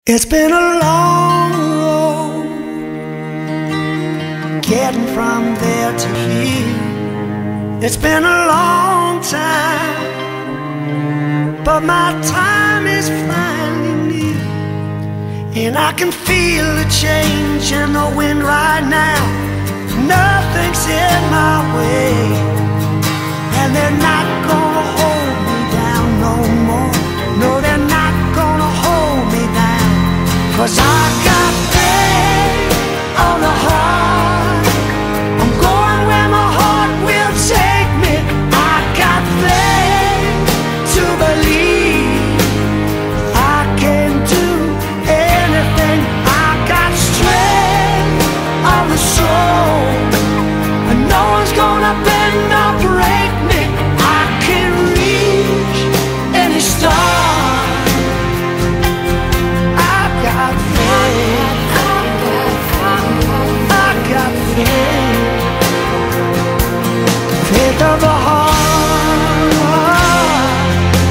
It's been a long road getting from there to here. It's been a long time, but my time is finally near. And I can feel the change in the wind right now. Nothing's in my way, and they're not gonna hold me down no more. No, they're not gonna hold me down, 'cause I got faith on the heart. I'm going where my heart will take me. I got faith to believe I can do anything. I got strength on the soul, and no one's gonna bend or break me. I can reach any star. Faith of the heart.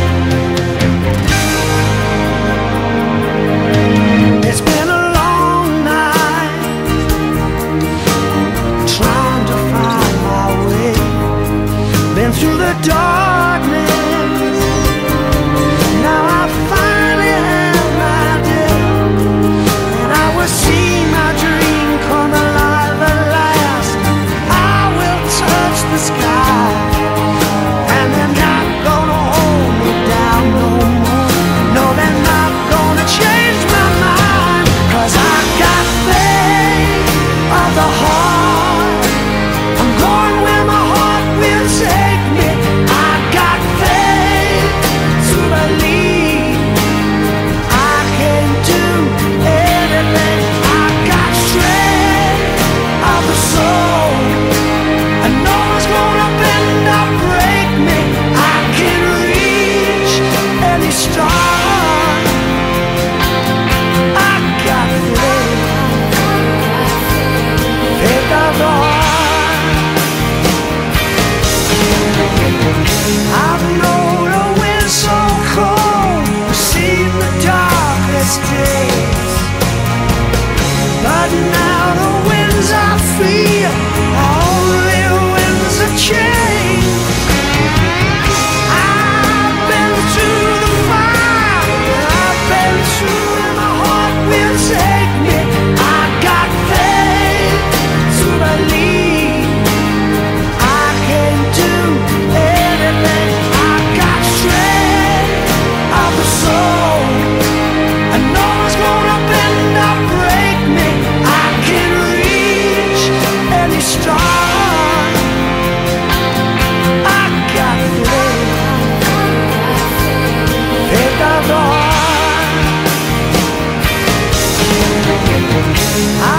It's been a long night trying to find my way. Been through the darkness, now I finally have my day, and I will see my dream come alive at last. I will touch the sky, and they're not gonna hold me down no more. No, they're not gonna change my mind, 'cause I got faith of the heart. I'm going where my heart will take me. I got faith to believe I can do anything. I got strength of the soul, and no one's gonna bend or break me. I can reach any star. I got faith, faith of the heart. I've known a wind so cold, seen the darkest days, but now the winds I feel are only winds of change. I've been through the fire, I've been through where my heart will take me. I got faith to believe I can do anything. I got strength of the soul, and no one's gonna bend or break me. I can reach any star. I got faith, faith of the heart.